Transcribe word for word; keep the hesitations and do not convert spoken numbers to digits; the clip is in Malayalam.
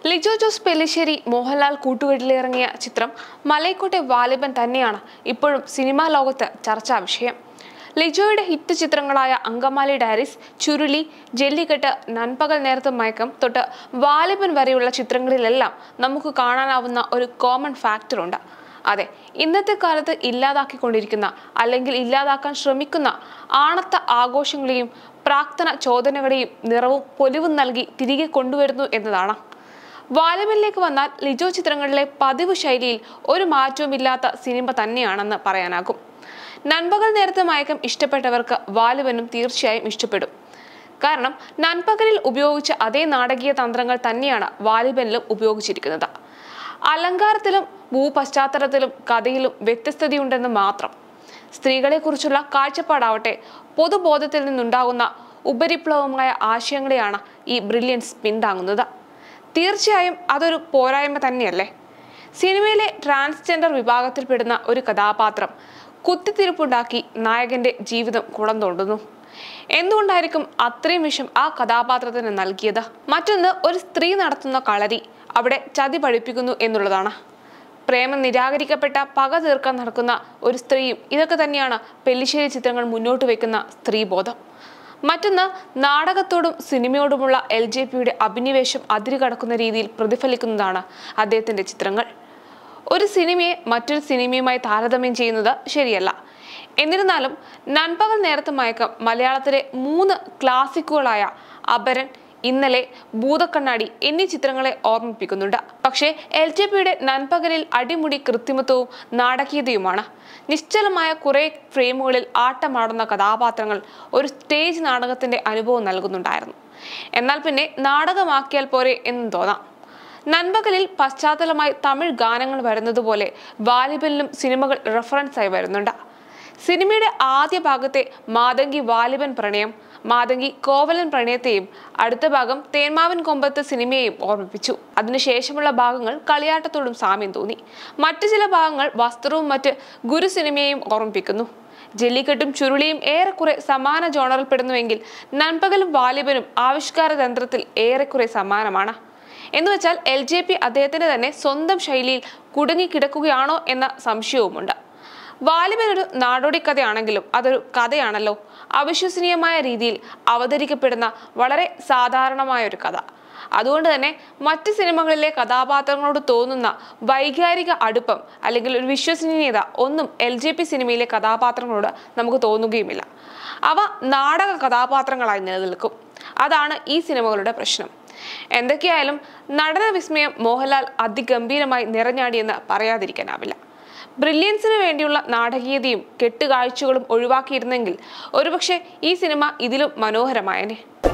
ലിജോ ജോസ് പെല്ലിശ്ശേരി മോഹൻലാൽ കൂട്ടുകെട്ടിലിറങ്ങിയ ചിത്രം മലൈക്കോട്ടെ വാലിബൻ തന്നെയാണ് ഇപ്പോഴും സിനിമാ ലോകത്ത് ചർച്ചാ വിഷയം. ലിജോയുടെ ഹിറ്റ് ചിത്രങ്ങളായ അങ്കമാലി ഡയറീസ്, ചുരുളി, ജല്ലിക്കെട്ട്, നൻപകൽ നേരത്ത് മയക്കം തൊട്ട് വാലിബൻ വരെയുള്ള ചിത്രങ്ങളിലെല്ലാം നമുക്ക് കാണാനാവുന്ന ഒരു കോമൺ ഫാക്ടറുണ്ട്. അതെ, ഇന്നത്തെ കാലത്ത് ഇല്ലാതാക്കിക്കൊണ്ടിരിക്കുന്ന അല്ലെങ്കിൽ ഇല്ലാതാക്കാൻ ശ്രമിക്കുന്ന ആണത്ത ആഘോഷങ്ങളെയും പ്രാക്തന ചോദനകളെയും നിറവും പൊലിവും നൽകി തിരികെ കൊണ്ടുവരുന്നു എന്നതാണ്. വാലിബനിലേക്ക് വന്നാൽ ലിജോ ചിത്രങ്ങളിലെ പതിവ് ശൈലിയിൽ ഒരു മാറ്റവുമില്ലാത്ത സിനിമ തന്നെയാണെന്ന് പറയാനാകും. നൻപകൽ നേരത്തെ മയക്കം ഇഷ്ടപ്പെട്ടവർക്ക് വാലിബനും തീർച്ചയായും ഇഷ്ടപ്പെടും. കാരണം നൻപകലിൽ ഉപയോഗിച്ച അതേ നാടകീയ തന്ത്രങ്ങൾ തന്നെയാണ് വാലിബനിലും ഉപയോഗിച്ചിരിക്കുന്നത്. അലങ്കാരത്തിലും ഭൂപശ്ചാത്തലത്തിലും കഥയിലും വ്യത്യസ്തതയുണ്ടെന്ന് മാത്രം. സ്ത്രീകളെക്കുറിച്ചുള്ള കാഴ്ചപ്പാടാവട്ടെ പൊതുബോധത്തിൽ നിന്നുണ്ടാകുന്ന ഉപരിപ്ലവമായ ആശയങ്ങളെയാണ് ഈ ബ്രില്യൻസ് പിന്താങ്ങുന്നത്. തീർച്ചയായും അതൊരു പോരായ്മ തന്നെയല്ലേ. സിനിമയിലെ ട്രാൻസ്ജെൻഡർ വിഭാഗത്തിൽപ്പെടുന്ന ഒരു കഥാപാത്രം കുത്തിത്തിരിപ്പുണ്ടാക്കി നായകന്റെ ജീവിതം കുളം തോണ്ടുന്നു. എന്തുകൊണ്ടായിരിക്കും അത്രയും വിഷം ആ കഥാപാത്രത്തിന് നൽകിയത്? മറ്റൊന്ന്, ഒരു സ്ത്രീ നടത്തുന്ന കളരി അവിടെ ചതി പഠിപ്പിക്കുന്നു എന്നുള്ളതാണ്. പ്രേമം നിരാകരിക്കപ്പെട്ട പക തീർക്കാൻ നടക്കുന്ന ഒരു സ്ത്രീയും ഇതൊക്കെ തന്നെയാണ് പെല്ലിശ്ശേരി ചിത്രങ്ങൾ മുന്നോട്ട് വയ്ക്കുന്ന സ്ത്രീബോധം. മറ്റൊന്ന്, നാടകത്തോടും സിനിമയോടുമുള്ള എൽ ജെ പിയുടെ അഭിനിവേശം അതിരുകടക്കുന്ന രീതിയിൽ പ്രതിഫലിക്കുന്നതാണ് അദ്ദേഹത്തിന്റെ ചിത്രങ്ങൾ. ഒരു സിനിമയെ മറ്റൊരു സിനിമയുമായി താരതമ്യം ചെയ്യുന്നത് ശരിയല്ല. എന്നിരുന്നാലും നൻപകൽ നേരത്തെ മയക്കം മലയാളത്തിലെ മൂന്ന് ക്ലാസിക്കുകളായ അപരൻ, ഇന്നലെ, ഭൂതക്കണ്ണാടി എന്നീ ചിത്രങ്ങളെ ഓർമ്മിപ്പിക്കുന്നുണ്ട്. പക്ഷേ എൽ ജെ പിയുടെ നൻപകലിൽ അടിമുടി കൃത്രിമത്വവും നാടകീയതയുമാണ്. നിശ്ചലമായ കുറെ ഫ്രെയിമുകളിൽ ആട്ടമാടുന്ന കഥാപാത്രങ്ങൾ ഒരു സ്റ്റേജ് നാടകത്തിന്റെ അനുഭവം നൽകുന്നുണ്ടായിരുന്നു. എന്നാൽ പിന്നെ നാടകമാക്കിയാൽ പോരെ എന്നും തോന്നാം. നൻപകലിൽ പശ്ചാത്തലമായി തമിഴ് ഗാനങ്ങൾ വരുന്നത് പോലെ വാലിബനിലും സിനിമകൾ റെഫറൻസായി വരുന്നുണ്ട്. സിനിമയുടെ ആദ്യ ഭാഗത്തെ മാതങ്കി വാലിബൻ പ്രണയം, മാതങ്കി കോവലൻ പ്രണയത്തെയും അടുത്ത ഭാഗം തേന്മാവിൻ കൊമ്പത്ത് സിനിമയെയും ഓർമ്മിപ്പിച്ചു. അതിനുശേഷമുള്ള ഭാഗങ്ങൾ കളിയാട്ടത്തോടും സാമ്യം തോന്നി. മറ്റു ചില ഭാഗങ്ങൾ വസ്ത്രവും മറ്റ് ഗുരു സിനിമയെയും ഓർമ്മിപ്പിക്കുന്നു. ജല്ലിക്കെട്ടും ചുരുളിയും ഏറെക്കുറെ സമാന ജോണറിൽപ്പെടുന്നുവെങ്കിൽ നൻപകലും വാലിബനും ആവിഷ്കാര തന്ത്രത്തിൽ ഏറെക്കുറെ സമാനമാണ്. എന്നുവെച്ചാൽ എൽ ജെ പി അദ്ദേഹത്തിന്റെ തന്നെ സ്വന്തം ശൈലിയിൽ കുടുങ്ങിക്കിടക്കുകയാണോ എന്ന സംശയവുമുണ്ട്. വാലിബൻ ഒരു നാടോടി കഥയാണെങ്കിലും അതൊരു കഥയാണല്ലോ. അവിശ്വസനീയമായ രീതിയിൽ അവതരിക്കപ്പെടുന്ന വളരെ സാധാരണമായ ഒരു കഥ. അതുകൊണ്ട് തന്നെ മറ്റ് സിനിമകളിലെ കഥാപാത്രങ്ങളോട് തോന്നുന്ന വൈകാരിക അടുപ്പം അല്ലെങ്കിൽ ഒരു വിശ്വസനീയത ഒന്നും എൽ ജെ പി സിനിമയിലെ കഥാപാത്രങ്ങളോട് നമുക്ക് തോന്നുകയുമില്ല. അവ നാടക കഥാപാത്രങ്ങളായി നിലനിൽക്കും. അതാണ് ഈ സിനിമകളുടെ പ്രശ്നം. എന്തൊക്കെയായാലും നടന വിസ്മയം മോഹൻലാൽ അതിഗംഭീരമായി നിറഞ്ഞാടിയെന്ന് പറയാതിരിക്കാനാവില്ല. ബ്രില്യൻസിന് വേണ്ടിയുള്ള നാടകീയതയും കെട്ടുകാഴ്ചകളും ഒഴിവാക്കിയിരുന്നെങ്കിൽ ഒരുപക്ഷെ ഈ സിനിമ ഇതിലും മനോഹരമായേനെ.